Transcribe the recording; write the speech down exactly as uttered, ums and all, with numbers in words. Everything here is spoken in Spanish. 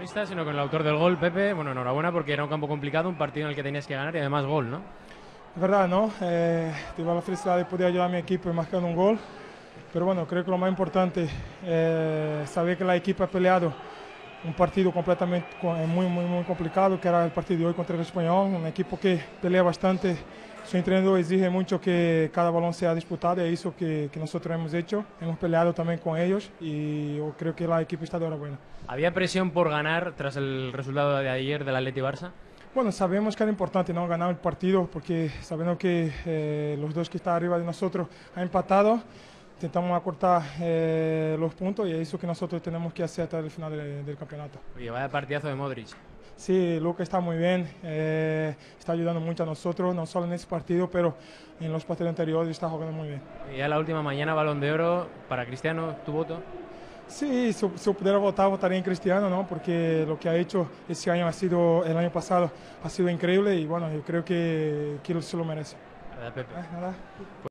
protagonista, sino con el autor del gol, Pepe. Bueno, enhorabuena porque era un campo complicado, un partido en el que tenías que ganar y además gol, ¿no? Es verdad, ¿no? Eh, tuve la felicidad de poder ayudar a mi equipo marcando un gol, pero bueno, creo que lo más importante es saber que la equipo ha peleado un partido completamente muy, muy, muy complicado, que era el partido de hoy contra el Español, un equipo que pelea bastante. Su entrenador exige mucho que cada balón sea disputado, y es eso que, que nosotros hemos hecho. Hemos peleado también con ellos y yo creo que la equipo está de enhorabuena. ¿Había presión por ganar tras el resultado de ayer del Atleti Barça? Bueno, sabemos que era importante no ganar el partido porque sabiendo que eh, los dos que están arriba de nosotros han empatado, intentamos acortar eh, los puntos y es eso que nosotros tenemos que hacer hasta el final de, del campeonato. Oye, vaya partidazo de Modric. Sí, Luka está muy bien, eh, está ayudando mucho a nosotros, no solo en este partido, pero en los partidos anteriores está jugando muy bien. Y ya la última mañana, Balón de Oro para Cristiano, ¿tu voto? Sí, si, si yo pudiera votar, votaría en Cristiano, ¿no? Porque lo que ha hecho este año ha sido, el año pasado, ha sido increíble y bueno, yo creo que, que se lo merece. Gracias, Pepe. Eh, nada.